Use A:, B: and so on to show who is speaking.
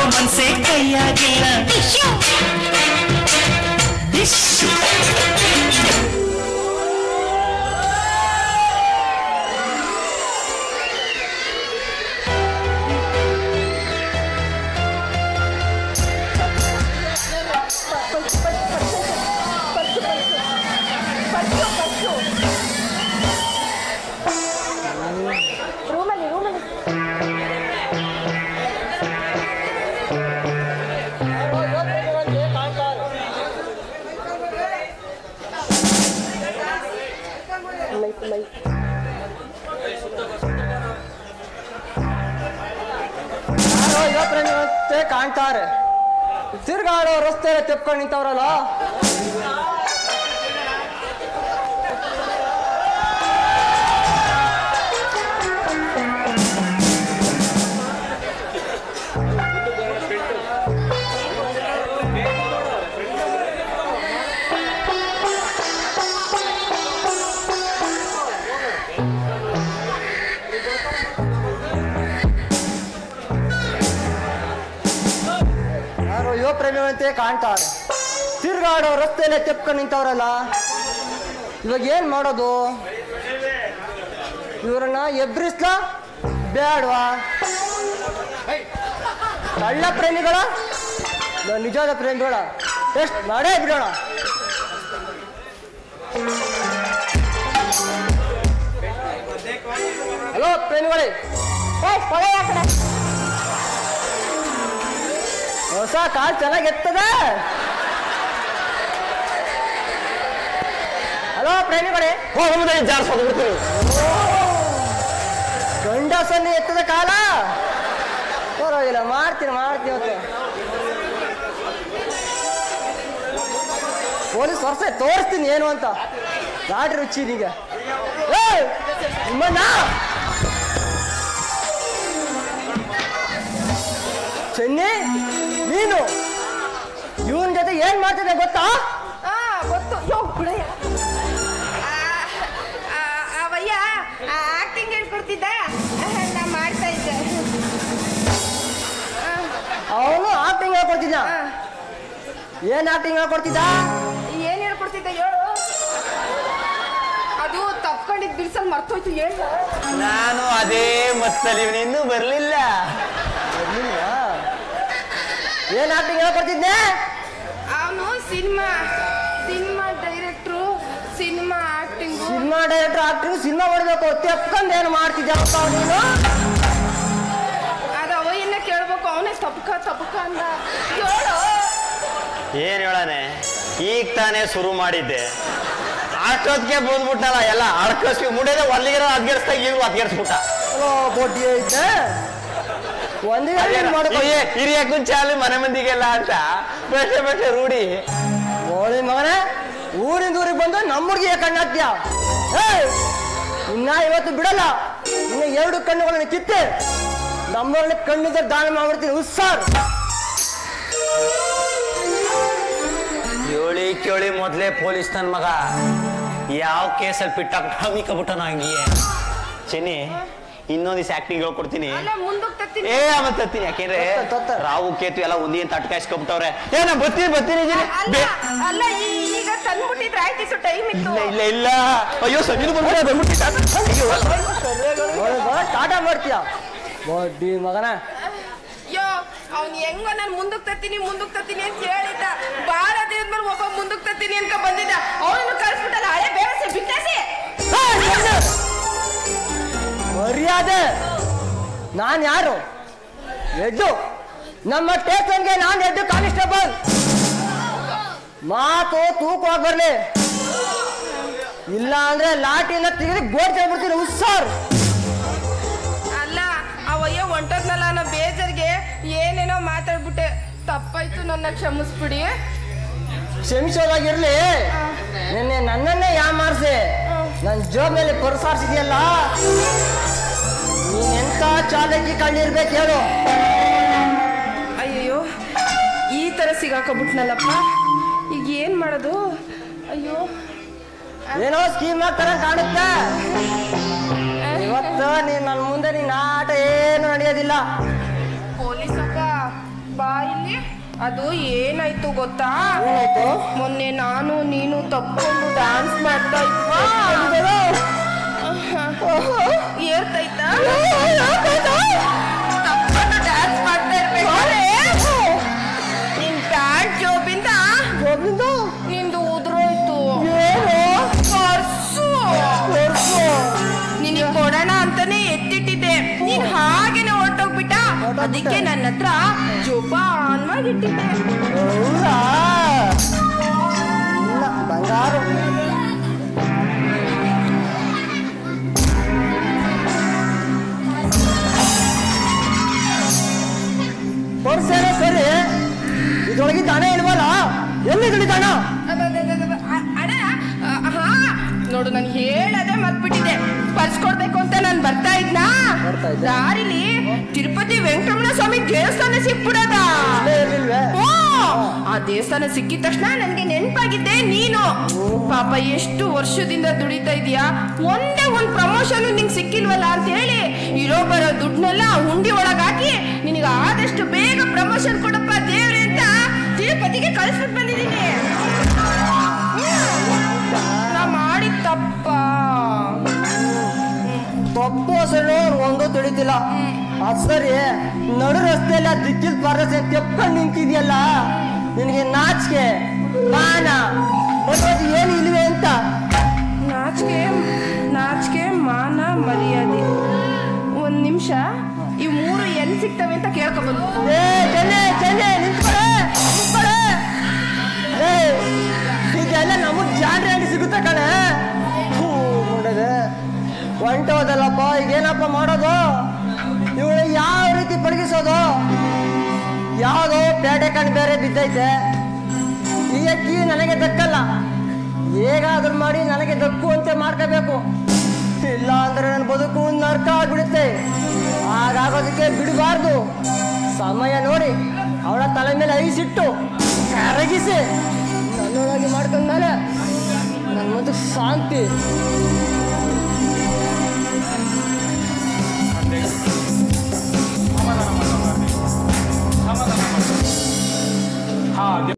A: ಆಗೋ ಮನ್ಸೆ ಕೈಯಾಗಿಲ್ಲ
B: ಕಾಣ್ತಾರೆ ತಿರ್ಗಾಡೋ ರಸ್ತೆ ತೆಪ್ಕೊಂಡು ನಿಂತವ್ರಲ್ಲ ಪ್ರೇಮಿಗಳಂತೆ ಕಾಣ್ತಾರೆ ತಿರ್ಗಾಡೋ ರಸ್ತೆಯಲ್ಲೇ ತೆಪ್ಕೊಂಡು ನಿಂತವ್ರಲ್ಲ ಇವಾಗ ಏನ್ ಮಾಡೋದು ಇವ್ರನ್ನ ಎಬ್ರಿಸ್ಲಾ ಬೇಡವಾ ಕಳ್ಳ ಪ್ರೇಮಿಗಳ ನಿಜವಾದ ಪ್ರೇಮಿಗಳ ಟೆಸ್ಟ್ ಮಾಡೇ ಬಿಡೋಣ ಹಲೋ ಪ್ರೇಮಿಗಳೇ ಹೊಸ ಕಾಲ್ ಚೆನ್ನಾಗಿ ಎತ್ತದೆ ಹಲೋ ಪ್ರೇಮಿಗಳೇ ಗಂಡಸನ್ನೇ ಎತ್ತದ ಕಾಲ ಪರವಾಗಿಲ್ಲ ಮಾಡ್ತೀನಿ ಅಂತ ಪೊಲೀಸ್ ವರ್ಷ ತೋರಿಸ್ತೀನಿ ಏನು ಅಂತ ಗಾಡಿ ರುಚಿ ಈಗ ನಿಮ್ಮಣ್ಣ ಚೆನ್ನಿ ನೀನು ಇವನ್ ಜೊತೆ ಏನ್ ಮಾಡ್ತಿದ್ದೆ ಗೊತ್ತಾ
C: ಗೊತ್ತು ಅವಯ್ಯ ಆಕ್ಟಿಂಗ್ ಹೇಳ್ಕೊಡ್ತಿದ್ದ ನಾ ಮಾಡ್ತಾ ಇದ್ದೆ
B: ಅವನು ಆಕ್ಟಿಂಗ್ ಹೇಳ್ಕೊಡ್ತಿದ್ದ ಏನ್ ಆಕ್ಟಿಂಗ್ ಹೇಳ್ಕೊಡ್ತಿದ್ದ
C: ಏನ್ ಹೇಳ್ಕೊಡ್ತಿದ್ದ ಹೇಳು ಅದು ತಪ್ಕೊಂಡಿದ್ ಬಿಡ್ಸಲ್ ಮರ್ತೋಯ್ತು ಹೇಳು
D: ನಾನು ಅದೇ ಮತ್ತಲ್ಲಿ ಇನ್ನೂ ಬರ್ಲಿಲ್ಲ
B: ಏನ್ ಆಕ್ಟಿಂಗ್ ಹೇಳ್ಕೊಡ್ತಿದ್ದೆ
C: ಅವನು ಸಿನಿಮಾ ಡೈರೆಕ್ಟ್ರು ಸಿನಿಮಾ ಆಕ್ಟಿಂಗ್
B: ಸಿನಿಮಾ ಮಾಡ್ಬೇಕು ತೆಪ್ಕೊಂಡ್ ಏನು ಮಾಡ್ತಿದ್ದಪ್ಪ ನೀನು
C: ಅದು ಅವಯ್ಯನ್ನ ಕೇಳ್ಬೇಕು ಅವನೇ ತಪ್ಕ ಅಂದ ಹೇಳು
D: ಏನ್ ಹೇಳನೆ ಈಗ ತಾನೇ ಶುರು ಮಾಡಿದ್ದೆ ಅಷ್ಟೊತ್ತಿಗೆ ಬಂದ್ಬಿಟ್ಟಲ್ಲ ಎಲ್ಲ ಅಡ್ಕಸ್ವಿ ಮುಡಿದ್ರೆ ಒಲ್ಲಿಗಿರೋ ಅದ್ಗೆಡ್ಸ್ತಾ ಇವ್ರು ಅದ್ಗೆಡ್ಸ್ಬಿಟ್ಟ
B: ಬೊಡ್ಡಿ ಐತೆ
D: ಹಿರಿಯ ಕುಂಚಾಲಿ ಮನೆ ಮಂದಿಗೆಲ್ಲ ಅಂತ ಬೆಟ್ಟೆ ರೂಢಿ
B: ಓಳಿ ಮಗನೇ ಊರಿಂದ ಊರಿಗೆ ಬಂದು ನಮ್ಮ ಹುಡುಗಿಯ ಕಣ್ಣಾಕ್ತೀಯ ಇನ್ನ ಇವತ್ತು ಬಿಡಲ್ಲ ಇನ್ನು 2 ಕಣ್ಣುಗಳನ್ನು ಕಿತ್ತೆ ನಮ್ಮವ್ರನ್ನ ಕಣ್ಣಿದ್ರೆ ದಾನ ಮಾಡ್ಬಿಡ್ತೀನಿ ಹುಸ್ಸಾರ್
D: ಕೇಳಿ ಮೊದ್ಲೇ ಪೊಲೀಸ್ ನನ್ ಮಗ ಯಾವ ಕೇಸಲ್ಲಿ ಪಿಟ್ಟಾಕ ಕಬಿಟ್ಟನ ಹಂಗಿಯೇ ಚೆನ್ನಿ ಇನ್ನೊಂದ್ ದಿವಸ ಆಕ್ಟಿಂಗ್ ಹೇಳ್ಕೊಡ್ತೀನಿ ತತ್ತೀನಿ ಯಾಕೆಂದ್ರೆ ರಾವು ಕೇತು ಎಲ್ಲ ಒಂದೇ ಅಂತ ಅಟ್ಕಾಯಿಸ್ಕೊಂಡ್ಬಿಟ್ಟವ್ರೆ ನಾ ಬರ್ತೀನಿ ಇಲ್ಲ ಅಯ್ಯೋ ಸಂಜೆ
B: ಟಾಟಾ ಮಾಡ್ತೀಯ ಬಡ್ಡಿ ಮಗನ
C: ಅಯ್ಯೋ ಅವ್ನು ಹೆಂಗ ನಾನು ಮುಂದಕ್ಕೆ ತತ್ತೀನಿ ಅಂತ ಹೇಳಿದ್ದ ಬಾಳ ದಿನದ ಒಬ್ಬ ಮುಂದಕ್ಕೆ ತತ್ತೀನಿ ಅಂತ ಬಂದಿದ್ದ ಅವನನ್ನು ಕಳ್ಸ್ಬಿಟ್ಟಲ್ಲ ಹಳೆ ಬೇವಸೆ ಬಿಟ್ಟಾಸಿ
B: ಮರ್ಯಾದೆ ನಾನ್ ಯಾರು ಎದ್ದು ನಮ್ಮ ಸ್ಟೇಷನ್ಗೆ ನಾನು ಎದ್ದು ಕಾನ್ಸ್ಟೇಬಲ್ ಮಾತು ತೂಕವಾಗಿ ಬರ್ಲಿ ಇಲ್ಲ ಅಂದ್ರೆ ಲಾಟಿನ ತೆಗೆದು ಗೋಡ್ ತೆಗ್ಬಿಡ್ತೀನಿ ಹುಸ್ಸಾರ್
C: ಅಲ್ಲ ಅವಯ್ಯ ಹೊಂಟದ್ನಲ್ಲ ಅನ್ನೋ ಬೇಜಾರ್ಗೆ ಏನೇನೋ ಮಾತಾಡ್ಬಿಟ್ಟೆ ತಪ್ಪಾಯ್ತು ನನ್ನ ಕ್ಷಮಿಸ್ಬಿಡಿ
B: ಕ್ಷಮಿಸೋದಾಗಿರ್ಲಿ ನಿನ್ನೆ ನನ್ನನ್ನೇ ಯಾಮಾರ್ಸಿ ನನ್ನ ಜೋಬ್ ಮೇಲೆ ಪರ್ಸಾರ್ಸಿದ್ಯಲ್ಲ ನೀನೆಂತ ಚಾಲಕಿ ಕಣ್ಣಿರ್ಬೇಕು ಹೇಳು
C: ಅಯ್ಯಯ್ಯೋ ಈ ತರ ಸಿಗಾಕಬಿಟ್ನಲ್ಲಪ್ಪ ಈಗ ಏನ್ ಮಾಡೋದು ಅಯ್ಯೋ
B: ಏನೋ ಸ್ಕೀಮ್ ಆಗ್ತಾರ ಕಾಣುತ್ತೆ ಇವತ್ತು ನೀನ್ ನನ್ನ ಮುಂದೆ ನೀನ್ ಆಟ ಏನು ನಡೆಯೋದಿಲ್ಲ
C: ಪೊಲೀಸಕ್ಕ ಬಾ ಇಲ್ಲಿ. ಅದು ಏನಾಯ್ತು ಗೊತ್ತಾ?
B: ಏನಾಯ್ತು?
C: ಮೊನ್ನೆ ನಾನು ನೀನು ತಪ್ಕೊಂಡು ಡ್ಯಾನ್ಸ್ ಮಾಡ್ತಾ ಇದ್ವಾ? ಏರ್ತೈತಾ? ತಪ್ಕೊಂಡು ಡ್ಯಾನ್ಸ್ ಮಾಡ್ತಾ ಇರ್ಬೇಕಾದ್ರೆ ನಿನ್ ಪ್ಯಾಂಟ್ ಜೋಬಿಂದ ನಿಂದು ಉದ್ರೋಯ್ತು. ಪರ್ಸು ನಿನಗೆ ಕೊಡೋಣ ಅಂತಾನೆ ಎತ್ತಿಟ್ಟಿದ್ದೆ, ನೀನ್ ಹಾಗೇನೆ ಹೊರಟೋಗ್ಬಿಟ್ಟ. ಅದಕ್ಕೆ ನನ್ನ ಹತ್ರ ಜೋಪಾನವಾಗಿಟ್ಟಿದ್ದೆ.
B: ಬಂಗಾರು ಪರ್ಸೇನ ಸರಿ, ಇದ್ರೊಳಗಿದ್ದ ಹಣ ಇಲ್ವಲ್ಲ, ಎಲ್ಲಿ ದುಡಿದ ಹಣ?
C: ಅಣ್ಣ ನೋಡು, ನಾನು ಹೇಳದೆ ಮರ್ತ್ಬಿಟ್ಟಿದ್ದೆ. ಪರ್ಸ್ ಕೊಡ್ಬೇಕು ಅಂತ ನಾನು ಬರ್ತಾ ಇದ್ನಾ, ದಾರಿಲಿ ತಿರುಪತಿ ವೆಂಕಟರಮಣ ಸ್ವಾಮಿ ದೇವಸ್ಥಾನ ಸಿಕ್ಬಿಡದ. ಆ ದೇವಸ್ಥಾನ ಸಿಕ್ಕಿದ ತಕ್ಷಣ ನನ್ಗೆ ನೆನಪಾಗಿದ್ದೆ ನೀನು. ಪಾಪ ಎಷ್ಟು ವರ್ಷದಿಂದ ದುಡಿತಾ ಇದೀಯಾ, ಒಂದೇ ಒಂದ್ ಪ್ರಮೋಷನ್ ನಿಂಗೆ ಸಿಕ್ಕಿಲ್ವಲ್ಲ ಅಂತ ಹೇಳಿ ಇರೋ ಬರೋ ದುಡ್ಡನ್ನೆಲ್ಲ ಹುಂಡಿ ಒಳಗ್ ಹಾಕಿ ನಿನಗೆ ಆದಷ್ಟು ಬೇಗ ಪ್ರಮೋಷನ್ ಕೊಡಪ್ಪ ದೇವ್ರೆ ಅಂತ ತಿರುಪತಿಗೆ ಕಳಿಸ್ಬಿಟ್ಟು ಬಂದಿದ್ದೀನಿ. ನಾ ಮಾಡಿದ ತಪ್ಪ
B: ತಪ್ಪು ಸರಿ ಒಂದು ತಿಳಿತಿಲ್ಲ. ಅದ್ ಸರಿ, ನಡು ರಸ್ತೆಯಲ್ಲಿ ದಿಕ್ಕಿಲ್ ಪರಸೆ ತೆಪ್ಕೊಂಡು ನಿಂತಿದ್ಯಲ್ಲ, ನಿನಗೆ ನಾಚಿಕೆ ಮಾನ ಏನು ಇಲ್ವೇ ಅಂತ?
C: ನಾಚಿಕೆ ಮಾನ ಮರ್ಯಾದೆ. ಒಂದ್ ನಿಮಿಷ, ಈ ಮೂರು ಎಲ್ಲಿ ಸಿಗ್ತವೆ ಅಂತ ಕೇಳ್ಕೊಬಂದು.
B: ಇದೆಲ್ಲ ನಮಗ್ ಜಾನ್ರಿ ಅಂಗಡಿ ಸಿಗುತ್ತೆ ಕಣೆ. ನೋಡದೆ ಹೊಂಟೋದಲ್ಲಪ್ಪ, ಈಗೇನಪ್ಪ ಮಾಡೋದು? ಇವಳು ಯಾವ ರೀತಿ ಪಳಗಿಸೋದು? ಯಾವುದೋ ಪೇಟೆ ಕಣ್ಣು ಬೇರೆ ಬಿದ್ದೈತೆ. ಈ ಅಕ್ಕಿ ನನಗೆ ದಕ್ಕಲ್ಲ, ಹೇಗಾದ್ರೂ ಮಾಡಿ ನನಗೆ ದಕ್ಕುವಂತೆ ಮಾಡ್ಕೋಬೇಕು. ಇಲ್ಲ ಅಂದ್ರೆ ನನ್ನ ಬದುಕು ನರ್ಕ ಆಗ್ಬಿಡುತ್ತೆ. ಹಾಗಾಗೋದಕ್ಕೆ ಬಿಡಬಾರ್ದು. ಸಮಯ ನೋಡಿ ಅವಳ ತಲೆ ಮೇಲೆ ಐಸಿಟ್ಟು ಕರಗಿಸಿ ನನ್ನೊಳಗೆ ಮಾಡ್ಕೊಂಡ್ಮೇಲೆ ನನ್ನ ಬದುಕು ಶಾಂತಿ.